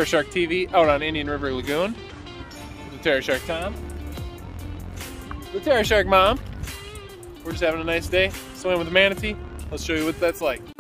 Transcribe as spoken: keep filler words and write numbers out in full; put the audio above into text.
Terra-SharkTV out on Indian River Lagoon with the Terra-Shark Tom, the Terra-Shark Mom. We're just having a nice day, swimming with the Manatee. Let's show you what that's like.